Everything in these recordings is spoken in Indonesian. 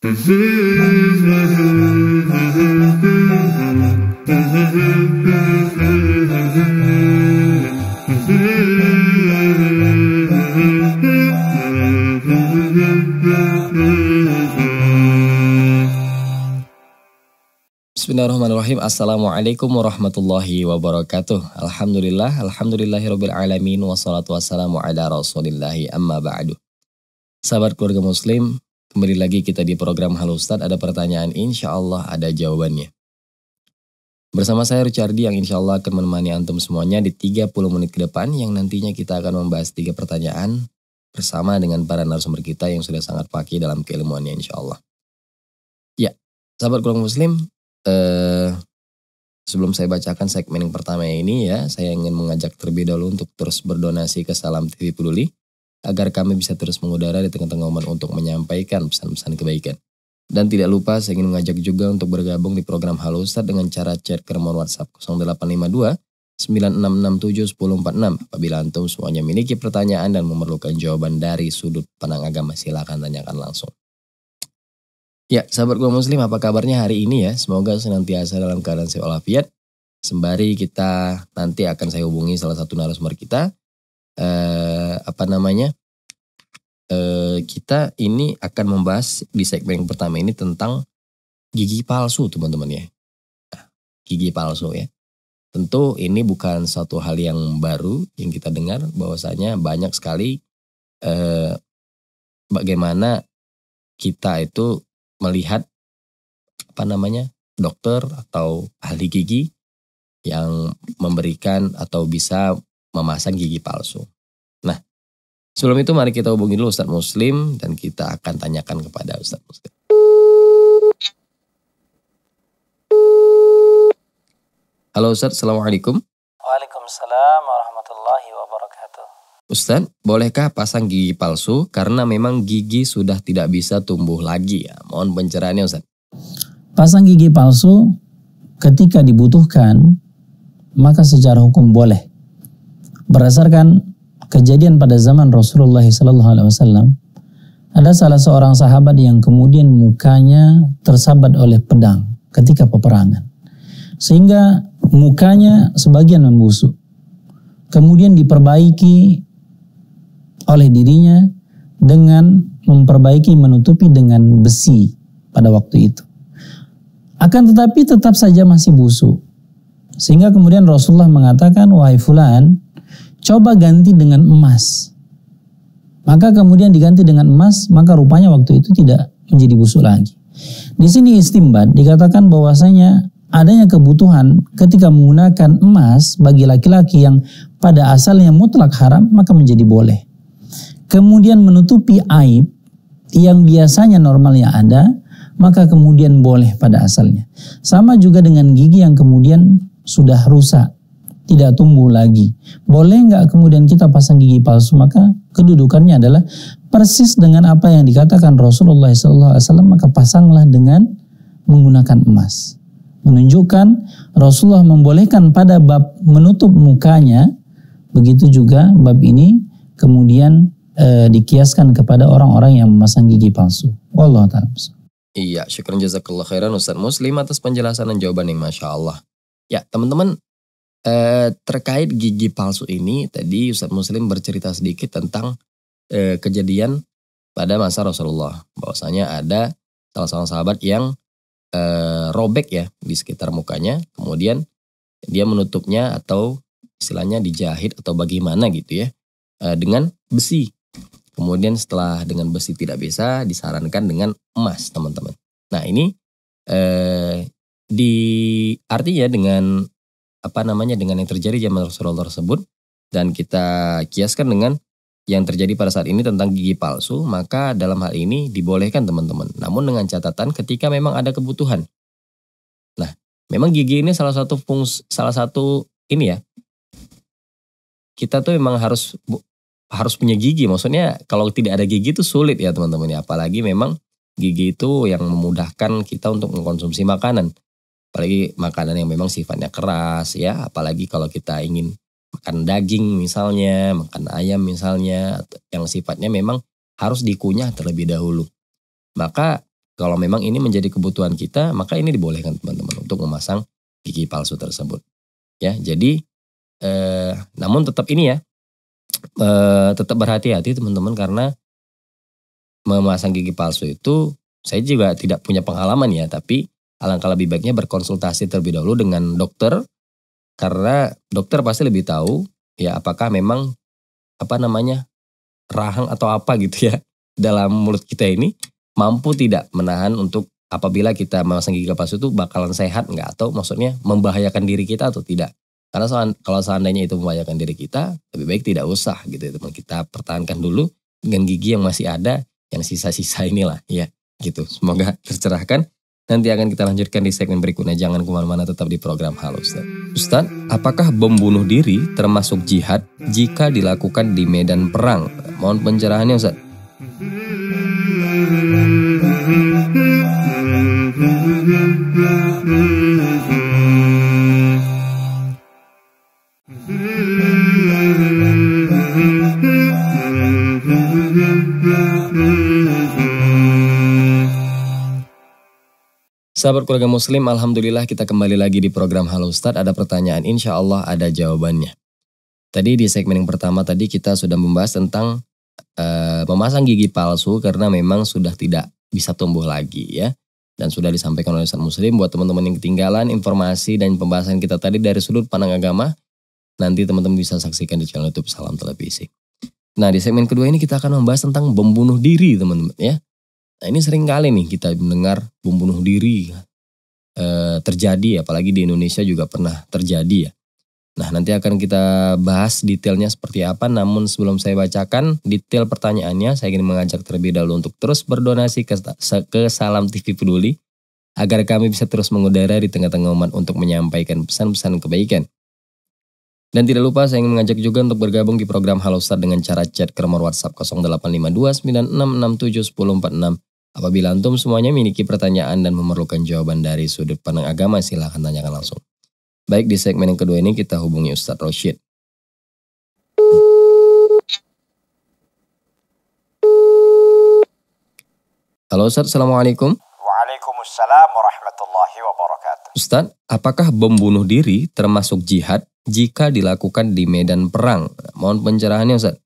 Bismillahirrahmanirrahim. Assalamualaikum warahmatullahi wabarakatuh. Alhamdulillahirabbil alamin wassalatu wassalamu ala rasulillahi amma ba'du. Sahabat keluarga muslim, kembali lagi kita di program Halo Ustadz. Ada pertanyaan, insya Allah ada jawabannya. Bersama saya Richardi yang insya Allah akan menemani antum semuanya di 30 menit ke depan, yang nantinya kita akan membahas 3 pertanyaan bersama dengan para narasumber kita yang sudah sangat fakih dalam keilmuannya insya Allah. Ya, sahabat keluarga muslim, sebelum saya bacakan segmen yang pertama ini ya, saya ingin mengajak terlebih dahulu untuk terus berdonasi ke Salam TV Peduli, agar kami bisa terus mengudara di tengah-tengah umat untuk menyampaikan pesan-pesan kebaikan. Dan tidak lupa saya ingin mengajak juga untuk bergabung di program Halo Ustadz dengan cara chat ke nomor WhatsApp 0852 9667 1046. Apabila antum semuanya memiliki pertanyaan dan memerlukan jawaban dari sudut pandang agama, silakan tanyakan langsung. Ya, sahabat gua muslim, apa kabarnya hari ini ya? Semoga senantiasa dalam keadaan sehat walafiat. Sembari kita nanti akan saya hubungi salah satu narasumber kita. Kita ini akan membahas di segmen yang pertama ini tentang gigi palsu, teman-teman ya. Gigi palsu ya. Tentu ini bukan suatu hal yang baru yang kita dengar, bahwasanya banyak sekali bagaimana kita itu melihat dokter atau ahli gigi yang memberikan atau bisa memasang gigi palsu. Nah, sebelum itu mari kita hubungi dulu Ustadz Muslim dan kita akan tanyakan kepada Ustadz Muslim. Halo Ustadz, Assalamualaikum. Waalaikumsalam warahmatullahi wabarakatuh. Ustadz, bolehkah pasang gigi palsu karena memang gigi sudah tidak bisa tumbuh lagi ya? Mohon pencerahannya Ustadz. Pasang gigi palsu ketika dibutuhkan maka secara hukum boleh. Berdasarkan kejadian pada zaman Rasulullah SAW, ada salah seorang sahabat yang kemudian mukanya tersabat oleh pedang ketika peperangan, sehingga mukanya sebagian membusuk. Kemudian diperbaiki oleh dirinya dengan menutupi dengan besi pada waktu itu. Akan tetapi tetap saja masih busuk. Sehingga kemudian Rasulullah mengatakan, wahai fulan, coba ganti dengan emas. Maka kemudian diganti dengan emas, maka rupanya waktu itu tidak menjadi busuk lagi. Di sini istimbat dikatakan bahwasanya adanya kebutuhan ketika menggunakan emas bagi laki-laki yang pada asalnya mutlak haram, maka menjadi boleh. Kemudian menutupi aib yang biasanya normalnya ada, maka kemudian boleh pada asalnya. Sama juga dengan gigi yang kemudian sudah rusak, tidak tumbuh lagi. Boleh nggak kemudian kita pasang gigi palsu? Maka kedudukannya adalah persis dengan apa yang dikatakan Rasulullah SAW, maka pasanglah dengan menggunakan emas. Menunjukkan Rasulullah membolehkan pada bab menutup mukanya, begitu juga bab ini kemudian dikiaskan kepada orang-orang yang memasang gigi palsu. Wallahu ta'ala. Iya, syukran jazakallah khairan Ustadz Muslim atas penjelasan dan jawaban yang Masya Allah. Ya teman-teman, terkait gigi palsu ini tadi Ustadz Muslim bercerita sedikit tentang kejadian pada masa Rasulullah. Bahwasanya ada salah seorang sahabat yang robek ya di sekitar mukanya, kemudian dia menutupnya atau istilahnya dijahit atau bagaimana gitu ya, dengan besi. Kemudian setelah dengan besi tidak bisa, disarankan dengan emas teman-teman. Nah ini artinya dengan dengan yang terjadi zaman Rasulullah tersebut, dan kita kiaskan dengan yang terjadi pada saat ini tentang gigi palsu, maka dalam hal ini dibolehkan teman-teman. Namun dengan catatan ketika memang ada kebutuhan. Nah, memang gigi ini salah satu ini ya. Kita tuh memang harus punya gigi. Maksudnya kalau tidak ada gigi itu sulit ya teman-teman ya. Apalagi memang gigi itu yang memudahkan kita untuk mengkonsumsi makanan. Apalagi makanan yang memang sifatnya keras ya. Apalagi kalau kita ingin makan daging misalnya, makan ayam misalnya, yang sifatnya memang harus dikunyah terlebih dahulu. Maka Kalau memang ini menjadi kebutuhan kita, maka ini dibolehkan teman-teman untuk memasang gigi palsu tersebut. Ya, jadi namun tetap ini ya, tetap berhati-hati teman-teman, karena memasang gigi palsu itu saya juga tidak punya pengalaman ya, tapi alangkah lebih baiknya berkonsultasi terlebih dahulu dengan dokter, karena dokter pasti lebih tahu ya apakah memang rahang atau apa gitu ya dalam mulut kita ini mampu tidak menahan untuk apabila kita memasang gigi palsu itu bakalan sehat nggak, atau maksudnya membahayakan diri kita atau tidak. Karena kalau seandainya itu membahayakan diri kita, lebih baik tidak usah gitu ya teman. Kita pertahankan dulu dengan gigi yang masih ada, yang sisa-sisa inilah ya gitu. Semoga tercerahkan. Nanti akan kita lanjutkan di segmen berikutnya. Jangan kemana-mana, tetap di program Halo Ustaz. Ustaz, apakah bom bunuh diri termasuk jihad jika dilakukan di medan perang? Mohon pencerahannya Ustaz. Sahabat keluarga muslim, alhamdulillah kita kembali lagi di program Halo Ustadz. Ada pertanyaan, insya Allah ada jawabannya. Tadi di segmen yang pertama tadi kita sudah membahas tentang memasang gigi palsu karena memang sudah tidak bisa tumbuh lagi ya. Dan sudah disampaikan oleh Ustadz Muslim buat teman-teman yang ketinggalan informasi dan pembahasan kita tadi dari sudut pandang agama. Nanti teman-teman bisa saksikan di channel YouTube Salam Televisi. Nah, di segmen kedua ini kita akan membahas tentang bom bunuh diri teman-teman ya. Nah, ini sering kali nih kita mendengar bom bunuh diri terjadi, apalagi di Indonesia juga pernah terjadi ya. Nah, nanti akan kita bahas detailnya seperti apa, namun sebelum saya bacakan detail pertanyaannya, saya ingin mengajak terlebih dahulu untuk terus berdonasi ke Salam TV Peduli, agar kami bisa terus mengudara di tengah-tengah umat untuk menyampaikan pesan-pesan kebaikan. Dan tidak lupa saya ingin mengajak juga untuk bergabung di program Halo Ustadz dengan cara chat ke nomor WhatsApp 085296671046. Apabila antum semuanya memiliki pertanyaan dan memerlukan jawaban dari sudut pandang agama, silahkan tanyakan langsung. Baik, di segmen yang kedua ini kita hubungi Ustadz Rosyid. Halo Ustadz, Assalamualaikum. Waalaikumsalam warahmatullahi wabarakatuh. Ustadz, apakah bom bunuh diri termasuk jihad jika dilakukan di medan perang? Mohon pencerahannya Ustadz.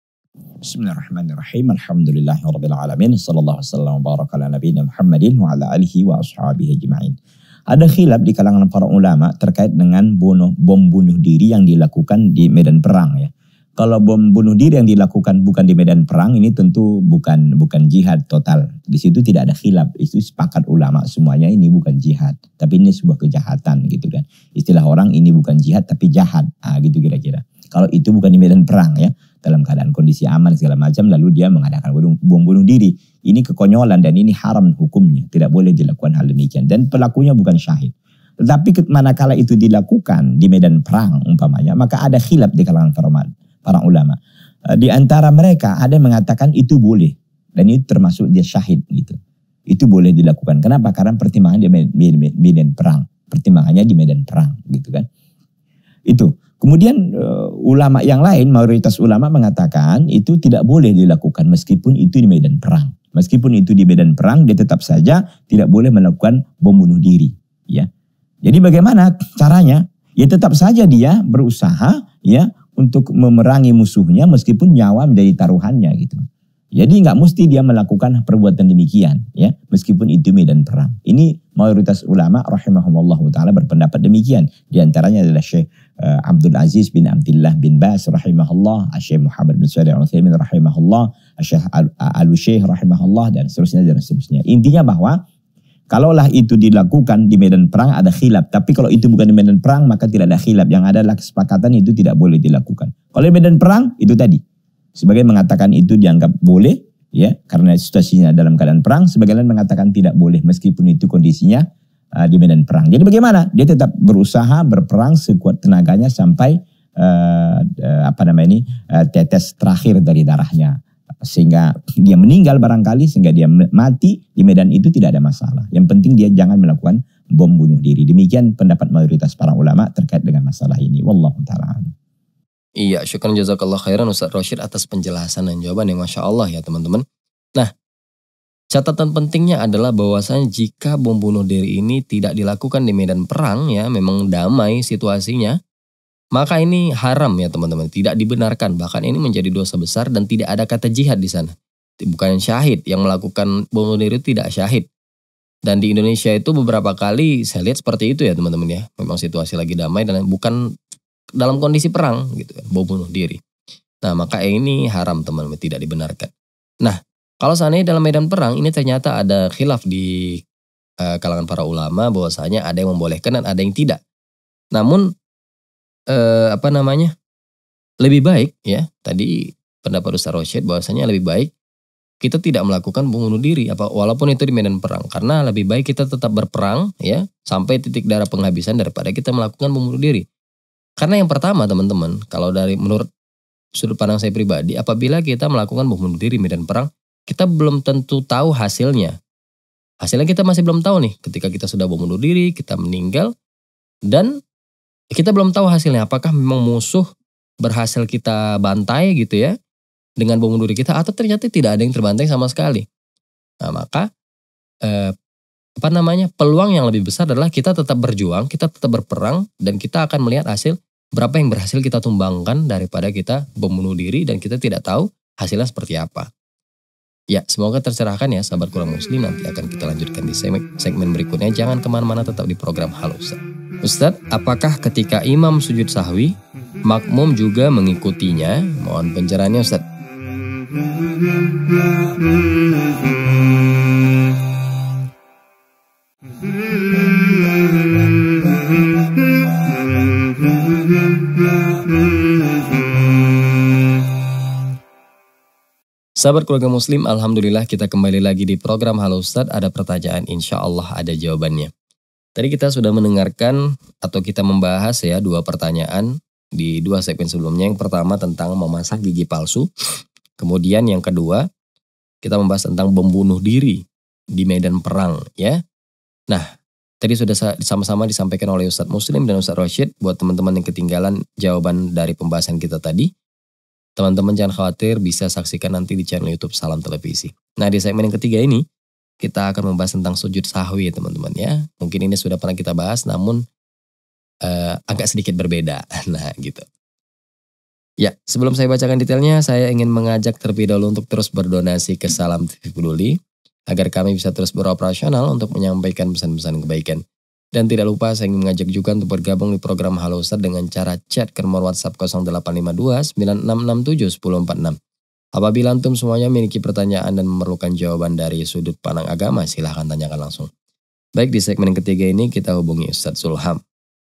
Bismillahirrahmanirrahim. Alhamdulillahirabbil alamin. Sallallahu wasallam wa baraka ala nabiyina Muhammadin wa ala alihi wa ashabihi ajma'in. Ada khilaf di kalangan para ulama terkait dengan bom bunuh diri yang dilakukan di medan perang ya. Kalau bom bunuh diri yang dilakukan bukan di medan perang, ini tentu bukan jihad total. Di situ tidak ada khilaf. Itu sepakat ulama semuanya, ini bukan jihad, tapi ini sebuah kejahatan gitu kan. Istilah orang ini bukan jihad tapi jahat. Gitu kira-kira. Kalau itu bukan di medan perang ya, dalam keadaan kondisi aman segala macam, lalu dia mengadakan bom bunuh diri. Ini kekonyolan dan ini haram hukumnya. Tidak boleh dilakukan hal demikian. Dan pelakunya bukan syahid. Tetapi manakala itu dilakukan di medan perang umpamanya, maka ada khilaf di kalangan para ulama. Di antara mereka ada yang mengatakan itu boleh. Dan itu termasuk dia syahid gitu. Itu boleh dilakukan. Kenapa? Karena pertimbangan di medan perang. Pertimbangannya di medan perang gitu kan. Itu. Kemudian ulama yang lain, mayoritas ulama mengatakan itu tidak boleh dilakukan meskipun itu di medan perang. Meskipun itu di medan perang, dia tetap saja tidak boleh melakukan bom bunuh diri. Ya. Jadi bagaimana caranya? Ya tetap saja dia berusaha ya untuk memerangi musuhnya meskipun nyawa menjadi taruhannya gitu. Jadi nggak mesti dia melakukan perbuatan demikian ya, meskipun itu medan perang. Ini mayoritas ulama rahimahumullah taala berpendapat demikian. Di antaranya adalah Syekh Abdul Aziz bin Abdullah bin Bas rahimahullah, Syekh Muhammad bin Shalih Al-Utsaimin rahimahullah, Syekh Al-Syekh rahimahullah dan seterusnya. Intinya bahwa kalaulah itu dilakukan di medan perang ada khilaf, tapi kalau itu bukan di medan perang maka tidak ada khilaf. Yang ada adalah kesepakatan itu tidak boleh dilakukan. Kalau di medan perang itu tadi sebagian mengatakan itu dianggap boleh ya karena situasinya dalam keadaan perang, sebagian lain mengatakan tidak boleh meskipun itu kondisinya di medan perang. Jadi bagaimana? Dia tetap berusaha berperang sekuat tenaganya sampai tetes terakhir dari darahnya, sehingga dia meninggal barangkali, sehingga dia mati di medan itu tidak ada masalah. Yang penting dia jangan melakukan bom bunuh diri. Demikian pendapat mayoritas para ulama terkait dengan masalah ini. Wallahu ta'ala. Iya, syukran jazakallah khairan Ustadz Rosyid atas penjelasan dan jawaban yang Masya Allah ya teman-teman. Nah, Catatan pentingnya adalah bahwasanya jika bom bunuh diri ini tidak dilakukan di medan perang ya, memang damai situasinya, maka ini haram ya teman-teman, tidak dibenarkan. Bahkan ini menjadi dosa besar dan tidak ada kata jihad di sana. Bukan syahid, yang melakukan bom bunuh diri tidak syahid. Dan di Indonesia itu beberapa kali saya lihat seperti itu ya teman-teman ya. Memang situasi lagi damai dan bukan dalam kondisi perang gitu kan, bom bunuh diri. Nah maka ini haram teman-teman, tidak dibenarkan. Nah kalau seandainya dalam medan perang ini ternyata ada khilaf di kalangan para ulama bahwasanya ada yang membolehkan dan ada yang tidak. Namun lebih baik ya, tadi pendapat Ustaz Rosyid bahwasanya lebih baik kita tidak melakukan bunuh diri walaupun itu di medan perang, karena lebih baik kita tetap berperang ya sampai titik darah penghabisan daripada kita melakukan bunuh diri. Karena yang pertama teman-teman, kalau dari menurut sudut pandang saya pribadi, apabila kita melakukan bunuh diri medan perang, kita belum tentu tahu hasilnya. Hasilnya kita masih belum tahu nih, ketika kita sudah bunuh diri, kita meninggal, dan kita belum tahu hasilnya. Apakah memang musuh berhasil kita bantai gitu ya, dengan bunuh diri kita, atau ternyata tidak ada yang terbantai sama sekali. Nah maka, peluang yang lebih besar adalah kita tetap berjuang, kita tetap berperang, dan kita akan melihat hasil berapa yang berhasil kita tumbangkan daripada kita bunuh diri, dan kita tidak tahu hasilnya seperti apa. Ya, semoga tercerahkan ya sahabat Quran Muslim. Nanti akan kita lanjutkan di segmen berikutnya. Jangan kemana-mana, tetap di program Halo Ustaz. Ustadz, apakah ketika imam sujud sahwi, makmum juga mengikutinya? Mohon pencerahannya Ustadz. Sahabat keluarga muslim, alhamdulillah kita kembali lagi di program Halo Ustadz. Ada pertanyaan, insya Allah ada jawabannya. Tadi kita sudah mendengarkan atau kita membahas ya 2 pertanyaan di 2 segmen sebelumnya. Yang pertama tentang memasang gigi palsu. Kemudian yang kedua kita membahas tentang membunuh diri di medan perang ya. Nah tadi sudah sama-sama disampaikan oleh Ustadz Muslim dan Ustadz Rosyid. Buat teman-teman yang ketinggalan jawaban dari pembahasan kita tadi, teman-teman jangan khawatir, bisa saksikan nanti di channel YouTube Salam Televisi. Nah di segmen yang ketiga ini kita akan membahas tentang sujud sahwi ya teman-teman ya. Mungkin ini sudah pernah kita bahas namun agak sedikit berbeda. Nah gitu. Ya sebelum saya bacakan detailnya, saya ingin mengajak terlebih dahulu untuk terus berdonasi ke Salam TV Peduli agar kami bisa terus beroperasional untuk menyampaikan pesan-pesan kebaikan. Dan tidak lupa saya ingin mengajak juga untuk bergabung di program Halo Ustadz dengan cara chat ke nomor WhatsApp 0852 9667 1046. Apabila antum semuanya memiliki pertanyaan dan memerlukan jawaban dari sudut pandang agama, silahkan tanyakan langsung. Baik, di segmen yang ketiga ini kita hubungi Ustadz Sulham.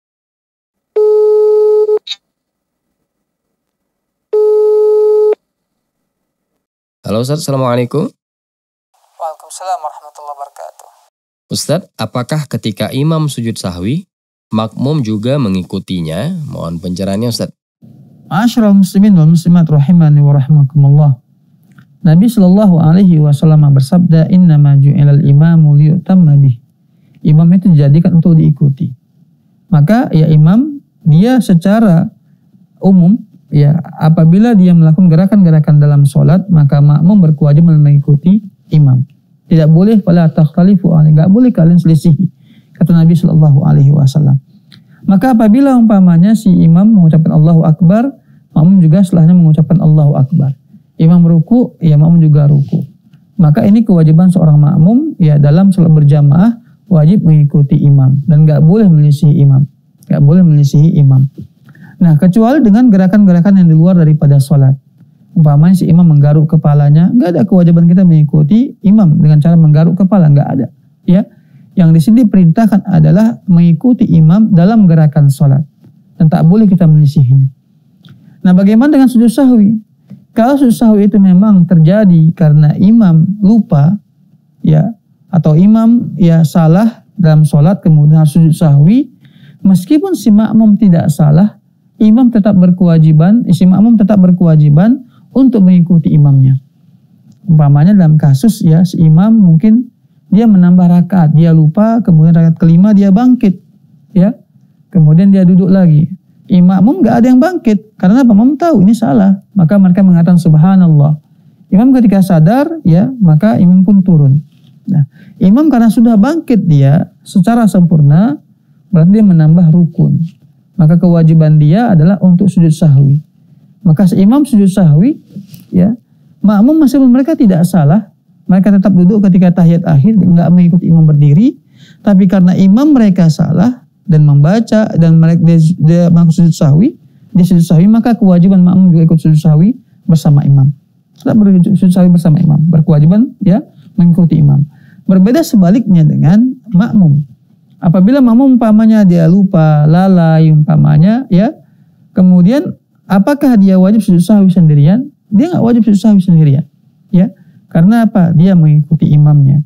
Halo Ustadz, Assalamualaikum. Waalaikumsalam warahmatullahi wabarakatuh. Ustadz, apakah ketika imam sujud sahwi, makmum juga mengikutinya? Mohon pencerahannya Ustadz. Ma'asyiral muslimin wal muslimat rahimani wa rahimakumullah. Nabi sallallahu alaihi wasallam bersabda, "Innama ju'ilal imamu liyutamma bih." Imam itu dijadikan untuk diikuti. Maka ya imam dia secara umum ya apabila dia melakukan gerakan-gerakan dalam sholat, maka makmum berkewajiban mengikuti imam. Tidak boleh fala takhtalifu alaihi, enggak boleh kalian selisihi, kata Nabi sallallahu alaihi wasallam. Maka apabila umpamanya si imam mengucapkan Allahu Akbar, makmum juga setelahnya mengucapkan Allahu Akbar. Imam ruku, ya makmum juga ruku. Maka ini kewajiban seorang makmum ya dalam sholat berjamaah wajib mengikuti imam dan enggak boleh melisihi imam. Enggak boleh melisihi imam. Nah, kecuali dengan gerakan-gerakan yang di luar daripada sholat. Umpamanya si imam menggaruk kepalanya, enggak ada kewajiban kita mengikuti imam dengan cara menggaruk kepala, enggak ada. Ya, yang di sini diperintahkan adalah mengikuti imam dalam gerakan sholat dan tak boleh kita melisihinya. Nah, bagaimana dengan sujud sahwi? Kalau sujud sahwi itu memang terjadi karena imam lupa, ya, atau imam ya salah dalam sholat kemudian harus sujud sahwi, meskipun si makmum tidak salah, imam tetap berkewajiban, si makmum tetap berkewajiban untuk mengikuti imamnya. Umpamanya dalam kasus ya si imam mungkin dia menambah rakaat, dia lupa, kemudian rakaat kelima dia bangkit, ya, kemudian dia duduk lagi. Makmum nggak ada yang bangkit karena makmum tahu ini salah, maka mereka mengatakan subhanallah. Imam ketika sadar, ya, maka imam pun turun. Nah, imam karena sudah bangkit dia secara sempurna, berarti dia menambah rukun. Maka kewajiban dia adalah untuk sujud sahwi. Maka imam sujud sahwi, ya, makmum masih mereka tidak salah. Mereka tetap duduk ketika tahiyat akhir, enggak mengikuti imam berdiri. Tapi karena imam mereka salah dan membaca dan mereka dia sujud sahwi, dia sujud sahwi, maka kewajiban makmum juga ikut sujud sahwi bersama imam. Tetap bersujud sahwi bersama imam, berkewajiban ya mengikuti imam. Berbeda sebaliknya dengan makmum. Apabila makmum umpamanya dia lupa, lalai umpamanya, ya, kemudian apakah dia wajib sujud sahwi sendirian? Dia nggak wajib sujud sahwi sendirian, ya, karena apa? Dia mengikuti imamnya.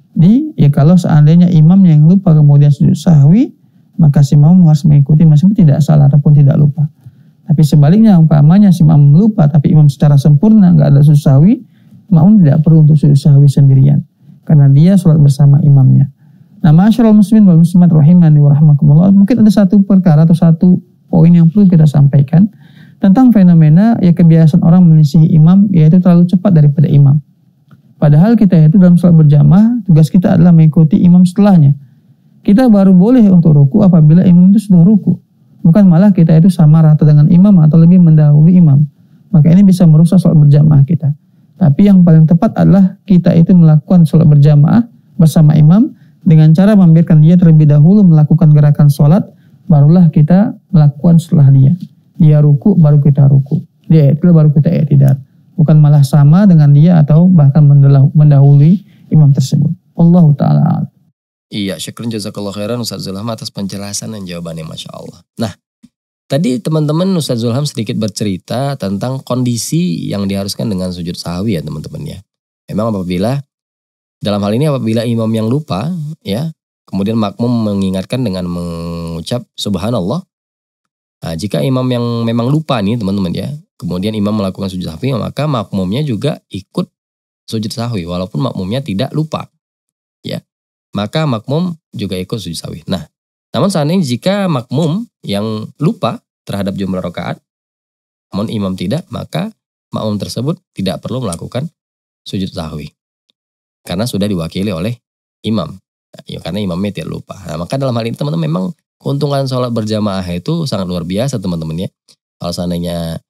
Ya kalau seandainya imam yang lupa kemudian sujud sahwi, maka si makmum harus mengikuti meskipun tidak salah ataupun tidak lupa. Tapi sebaliknya umpamanya si makmum lupa tapi imam secara sempurna nggak ada sujud sahwi, makmum tidak perlu untuk sujud sahwi sendirian karena dia sholat bersama imamnya. Nah, ma'asyiral muslimin wal muslimat rahimani wa rahmakumullah, mungkin ada satu perkara atau satu poin yang perlu kita sampaikan tentang fenomena ya kebiasaan orang menyelisihi imam, yaitu terlalu cepat daripada imam. Padahal kita itu dalam sholat berjamaah, tugas kita adalah mengikuti imam setelahnya. Kita baru boleh untuk ruku apabila imam itu sudah ruku. Bukan malah kita itu sama rata dengan imam atau lebih mendahului imam. Maka ini bisa merusak sholat berjamaah kita. Tapi yang paling tepat adalah kita itu melakukan sholat berjamaah bersama imam dengan cara membiarkan dia terlebih dahulu melakukan gerakan sholat, barulah kita melakukan setelah dia. Dia ruku, baru kita ruku. Dia i'tidal, baru kita i'tidal. Bukan malah sama dengan dia atau bahkan mendahului imam tersebut. Allahu ta'ala. Iya, syukran jazakallah khairan Ustaz Zulham atas penjelasan dan jawabannya, Masya Allah. Nah, tadi teman-teman Ustaz Zulham sedikit bercerita tentang kondisi yang diharuskan dengan sujud sahwi ya teman-teman ya. Memang apabila, dalam hal ini apabila imam yang lupa ya, kemudian makmum mengingatkan dengan mengucap subhanallah. Nah, jika imam yang memang lupa nih teman-teman ya, kemudian imam melakukan sujud sahwi, maka makmumnya juga ikut sujud sahwi walaupun makmumnya tidak lupa. Ya. Maka makmum juga ikut sujud sahwi. Nah, namun seandainya jika makmum yang lupa terhadap jumlah rakaat, namun imam tidak, maka makmum tersebut tidak perlu melakukan sujud sahwi. Karena sudah diwakili oleh imam. Nah, ya, karena imamnya tidak lupa. Nah, maka dalam hal ini teman-teman memang keuntungan sholat berjamaah itu sangat luar biasa teman-teman ya. Kalau seandainya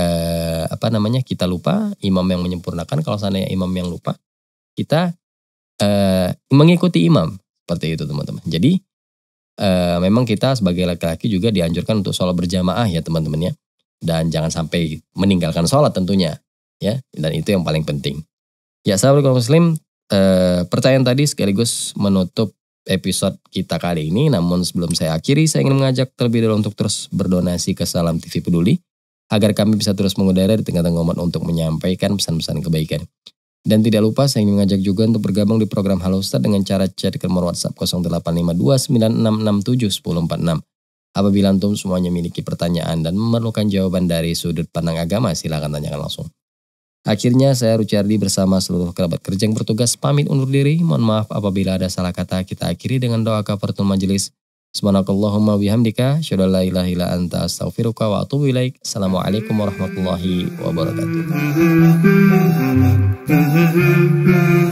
kita lupa, imam yang menyempurnakan. Kalau seandainya imam yang lupa, kita mengikuti imam seperti itu teman-teman. Jadi memang kita sebagai laki-laki juga dianjurkan untuk sholat berjamaah ya teman-teman ya. Dan jangan sampai meninggalkan sholat tentunya ya. Dan itu yang paling penting. Ya, assalamualaikum muslim. Pertanyaan tadi sekaligus menutup episode kita kali ini. Namun sebelum saya akhiri, saya ingin mengajak terlebih dahulu untuk terus berdonasi ke Salam TV Peduli agar kami bisa terus mengudara di tengah-tengah umat untuk menyampaikan pesan-pesan kebaikan. Dan tidak lupa saya ingin mengajak juga untuk bergabung di program Halo Ustaz dengan cara chat ke nomor WhatsApp 085296671046. Apabila antum semuanya memiliki pertanyaan dan memerlukan jawaban dari sudut pandang agama, silakan tanyakan langsung. Akhirnya saya Rucardi bersama seluruh kerabat kerja yang bertugas pamit undur diri. Mohon maaf apabila ada salah kata. Kita akhiri dengan doa kafaratul majelis. Subhanakallahumma bihamdika asyhadu an la ilaha illa anta astaghfiruka wa atubu ilaik. Assalamualaikum warahmatullahi wabarakatuh.